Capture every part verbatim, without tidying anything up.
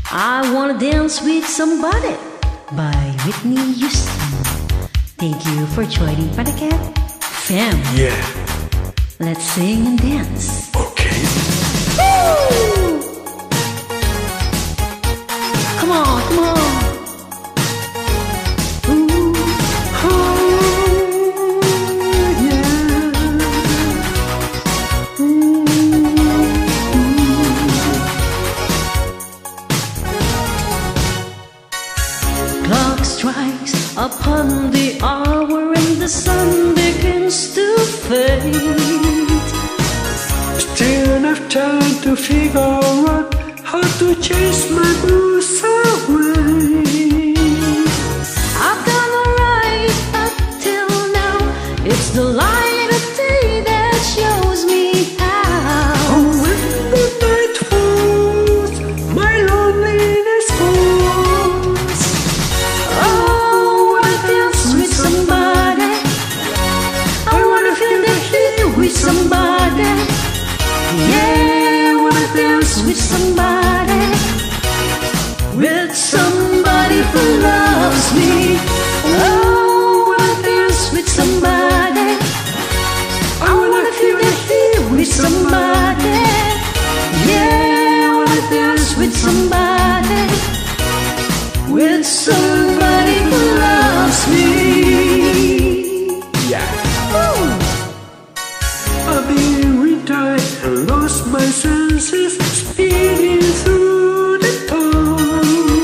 I wanna dance with somebody by Whitney Houston. Thank you for joining Panacat Fam. Yeah. Let's sing and dance. Okay. Woo! Come on, come on. Clock strikes upon the hour and the sun begins to fade. Still enough time to figure out how to chase my blues away. I've done alright up till now. It's the light of day that shows me how. Oh, when the night falls, my loneliness falls. Oh, I wanna dance with somebody. I wanna feel the heat with somebody. Yeah, I wanna dance with somebody. With somebody who loves me. Oh, I wanna dance with somebody. I wanna feel the heat with somebody. Yeah, I wanna dance with somebody. With somebody who loves me. Yeah. Ooh. I've been retired and lost my senses, speeding through the town.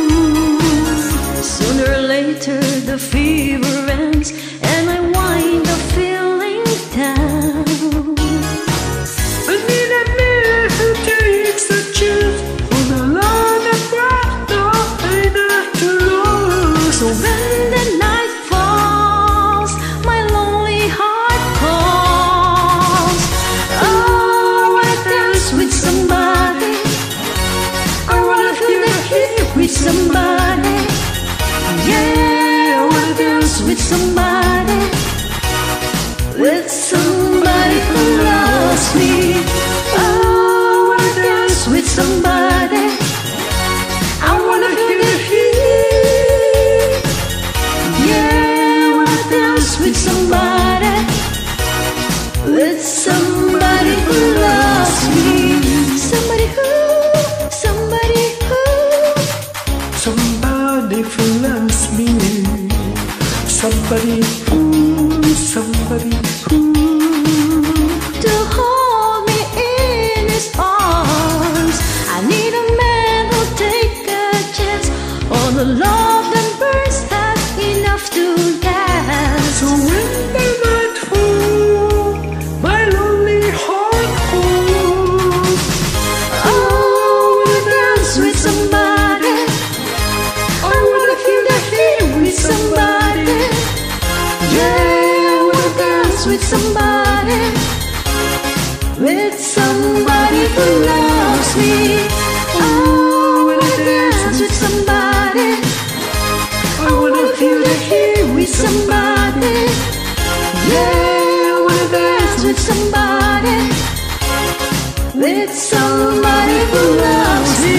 Sooner or later the fever ends and I wind up feeling down. I need a man who takes a chance on a lot of breath, no, I not to lose. So when the night falls, my lonely heart calls. Oh, I wanna dance with somebody. I wanna feel the heat with somebody. Yeah, I wanna dance with somebody. With somebody who loves me. Oh, I wanna dance with somebody. I wanna feel the heat. Yeah, I wanna dance with somebody. With somebody who loves me. Somebody who, somebody who. Somebody who loves me. Somebody who, somebody who. To hold me in his arms. I need a man who'll take a chance on the love that burns hot enough to last. So when the night falls, my lonely heart falls. Oh, I wanna dance with somebody. I wanna feel the heat with somebody. Yeah, I wanna dance with somebody. With somebody who loves me. Oh, I wanna dance with somebody. I wanna feel the heat with somebody. Yeah, I wanna dance with somebody. With somebody who loves me.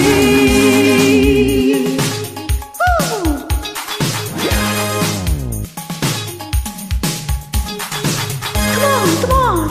Woo! Come on, come on.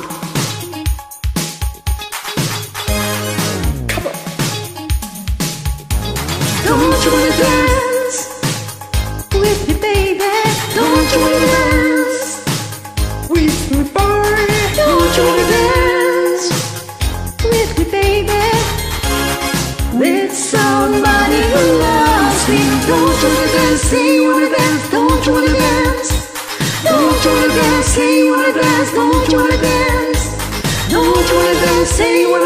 Don't you wanna dance with me, baby? Don't you wanna dance With me, boy. Don't you wanna dance with me, baby? With somebody who loves me. Don't you wanna dance? Say you wanna dance. Don't you wanna dance? Don't you wanna dance? Say you wanna dance. Don't you wanna dance? Don't you wanna dance? Say you wanna